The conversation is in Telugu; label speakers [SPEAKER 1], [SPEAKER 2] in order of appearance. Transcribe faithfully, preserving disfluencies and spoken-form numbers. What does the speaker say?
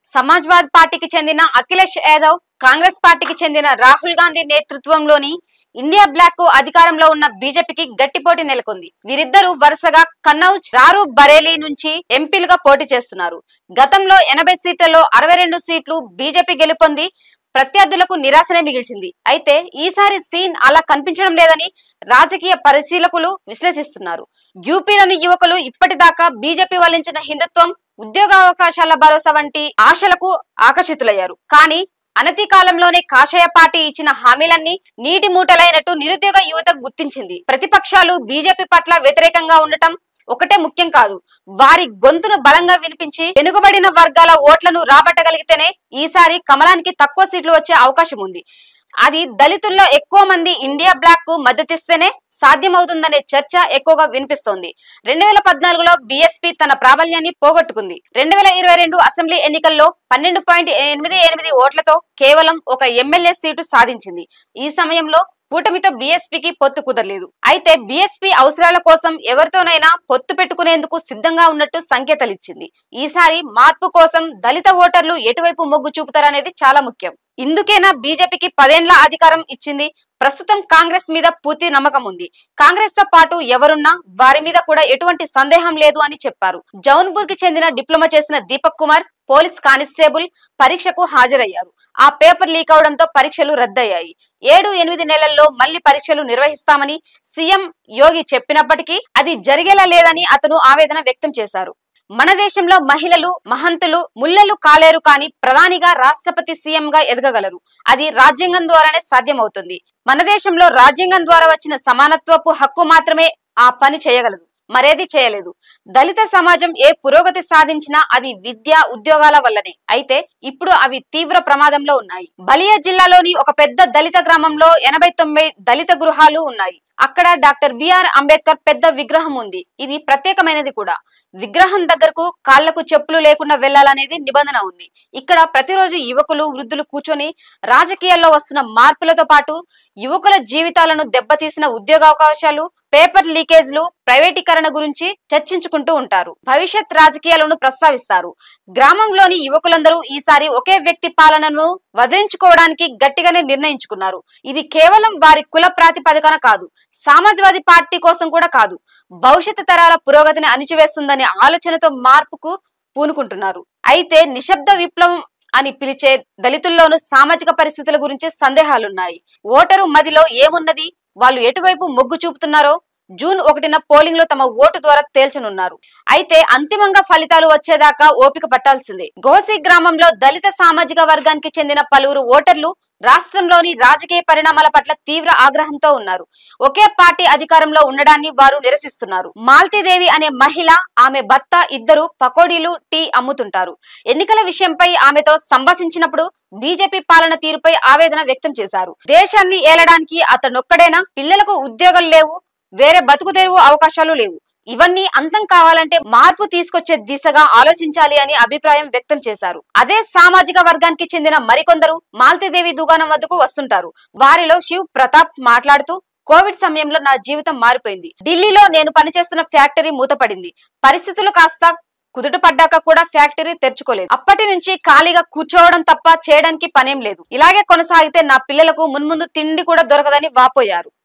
[SPEAKER 1] సమాజ్వాదీ పార్టీకి చెందిన అఖిలేష్ యాదవ్, కాంగ్రెస్ పార్టీకి చెందిన రాహుల్ గాంధీ నేతృత్వంలోని ఇండియా బ్లాక్ కు అధికారంలో ఉన్న బీజేపీకి గట్టి పోటీ నెలకొంది. వీరిద్దరూ వరుసగా కన్నౌజ్, రారు బరేలీ నుంచి ఎంపీలుగా పోటీ చేస్తున్నారు. గతంలో ఎనభై సీట్లలో అరవై రెండు సీట్లు బీజేపీ గెలుపొంది ప్రత్యర్థులకు నిరాశనే మిగిల్చింది. అయితే ఈసారి సీన్ అలా కనిపించడం లేదని రాజకీయ పరిశీలకులు విశ్లేషిస్తున్నారు. యూపీలోని యువకులు ఇప్పటిదాకా బీజేపీ వల్లించిన హిందుత్వం, ఉద్యోగావకాశాల భరోసా వంటి ఆశలకు ఆకర్షితులయ్యారు. కానీ అనతి కాలంలోనే కాషాయ పార్టీ ఇచ్చిన హామీలన్నీ నీటి మూటలైనట్టు నిరుద్యోగ యువత గుర్తించింది. ప్రతిపక్షాలు బీజేపీ పట్ల వ్యతిరేకంగా ఉండటం ఒకటే ముఖ్యం కాదు, వారి గొంతును బలంగా వినిపించి వెనుకబడిన వర్గాల ఓట్లను రాబట్టగలిగితేనే ఈసారి కమలానికి తక్కువ సీట్లు వచ్చే అవకాశం ఉంది. అది దళితుల్లో ఎక్కువ మంది ఇండియా బ్లాక్ కు మద్దతిస్తేనే సాధ్యమవుతుందనే చర్చ ఎక్కువగా వినిపిస్తోంది. రెండు వేల పద్నాలుగులో బీఎస్పీ తన ప్రాబల్యాన్ని పోగొట్టుకుంది. రెండు వేల ఇరవై రెండు అసెంబ్లీ ఎన్నికల్లో పన్నెండు పాయింట్ ఎనిమిది ఎనిమిది ఓట్లతో కేవలం ఒక ఎమ్మెల్యే సీటు సాధించింది. ఈ సమయంలో కూటమితో బీఎస్పీకి పొత్తు కుదరలేదు. అయితే బీఎస్పీ అవసరాల కోసం ఎవరితోనైనా పొత్తు పెట్టుకునేందుకు సిద్ధంగా ఉన్నట్టు సంకేతాలిచ్చింది. ఈసారి మార్పు కోసం దళిత ఓటర్లు ఎటువైపు మొగ్గు చూపుతారనేది చాలా ముఖ్యం. ఇందుకేనా బీజేపీకి పదేండ్ల అధికారం ఇచ్చింది? ప్రస్తుతం కాంగ్రెస్ మీద పూర్తి నమ్మకం ఉంది. కాంగ్రెస్ తో పాటు ఎవరున్నా వారి మీద కూడా ఎటువంటి సందేహం లేదు అని చెప్పారు. జౌన్పూర్ కి చెందిన డిప్లొమా చేసిన దీపక్ కుమార్ పోలీస్ కానిస్టేబుల్ పరీక్షకు హాజరయ్యారు. ఆ పేపర్ లీక్ అవడంతో పరీక్షలు రద్దయ్యాయి. ఏడు ఎనిమిది నెలల్లో మళ్లీ పరీక్షలు నిర్వహిస్తామని సీఎం యోగి చెప్పినప్పటికీ అది జరిగేలా లేదని అతను ఆవేదన వ్యక్తం చేశారు. మన దేశంలో మహిళలు మహంతులు ముల్లలు కాలేరు, కానీ ప్రధానిగా రాష్ట్రపతి సీఎం గా ఎదగగలరు. అది రాజ్యాంగం ద్వారానే సాధ్యమవుతుంది. మన దేశంలో రాజ్యాంగం ద్వారా వచ్చిన సమానత్వపు హక్కు మాత్రమే ఆ పని చేయగలదు, మరేది చేయలేదు. దళిత సమాజం ఏ పురోగతి సాధించినా అది విద్య, ఉద్యోగాల వల్లనే. అయితే ఇప్పుడు అవి తీవ్ర ప్రమాదంలో ఉన్నాయి. బలియా జిల్లాలోని ఒక పెద్ద దళిత గ్రామంలో ఎనభై తొమ్మిది దళిత గృహాలు ఉన్నాయి. అక్కడ డాక్టర్ బిఆర్ అంబేద్కర్ పెద్ద విగ్రహం ఉంది. ఇది ప్రత్యేకమైనది కూడా. విగ్రహం దగ్గరకు కాళ్లకు చెప్పులు లేకుండా వెళ్లాలనేది నిబంధన ఉంది. ఇక్కడ ప్రతిరోజు యువకులు, వృద్ధులు కూర్చొని రాజకీయాల్లో వస్తున్న మార్పులతో పాటు యువకుల జీవితాలను దెబ్బతీసిన ఉద్యోగావకాశాలు, పేపర్ లీకేజ్లు, ప్రైవేటీకరణ గురించి చర్చించుకుంటూ ఉంటారు. భవిష్యత్ రాజకీయాలను ప్రస్తావిస్తారు. గ్రామంలోని యువకులందరూ ఈసారి ఒకే వ్యక్తి పాలనను వదిలించుకోవడానికి గట్టిగానే నిర్ణయించుకున్నారు. ఇది కేవలం వారి కుల ప్రాతిపదికన కాదు, సమాజ్వాదీ పార్టీ కోసం కూడా కాదు, భవిష్యత్తు తరాల పురోగతిని అణిచివేస్తుందనే ఆలోచనతో మార్పుకు పూనుకుంటున్నారు. అయితే నిశ్శబ్ద విప్లవం అని పిలిచే దళితుల్లోనూ సామాజిక పరిస్థితుల గురించి సందేహాలున్నాయి. ఓటరు మదిలో ఏమున్నది, వాళ్ళు ఎటువైపు మొగ్గు చూపుతున్నారో జూన్ ఒకటిన పోలింగ్ లో తమ ఓటు ద్వారా తేల్చనున్నారు. అయితే అంతిమంగా ఫలితాలు వచ్చేదాకా ఓపిక పట్టాల్సిందే. గోసి గ్రామంలో దళిత సామాజిక వర్గానికి చెందిన పలువురు ఓటర్లు రాష్ట్రంలోని రాజకీయ పరిణామాల పట్ల తీవ్ర ఆగ్రహంతో ఉన్నారు. ఒకే పార్టీ అధికారంలో ఉండడాన్ని వారు నిరసిస్తున్నారు. మాల్తీదేవి అనే మహిళ, ఆమె భర్త ఇద్దరు పకోడీలు, టీ అమ్ముతుంటారు. ఎన్నికల విషయంపై ఆమెతో సంభాషించినప్పుడు బీజేపీ పాలన తీరుపై ఆవేదన వ్యక్తం చేశారు. దేశాన్ని ఏలడానికి అతనొక్కడేనా? పిల్లలకు ఉద్యోగాలు లేవు, వేరే బతుకు తెరువు అవకాశాలు లేవు. ఇవన్నీ అంతం కావాలంటే మార్పు తీసుకొచ్చే దిశగా ఆలోచించాలి అని అభిప్రాయం వ్యక్తం చేశారు. అదే సామాజిక వర్గానికి చెందిన మరికొందరు మాల్తీదేవి దుకాణం వద్దకు వస్తుంటారు. వారిలో శివ్ ప్రతాప్ మాట్లాడుతూ, కోవిడ్ సమయంలో నా జీవితం మారిపోయింది. ఢిల్లీలో నేను పనిచేస్తున్న ఫ్యాక్టరీ మూతపడింది. పరిస్థితులు కాస్త కుదుట పడ్డాక కూడా ఫ్యాక్టరీ తెరుచుకోలేదు. అప్పటి నుంచి ఖాళీగా కూర్చోవడం తప్ప చేయడానికి పనేం లేదు. ఇలాగే కొనసాగితే నా పిల్లలకు మున్ముందు తిండి కూడా దొరకదని వాపోయారు.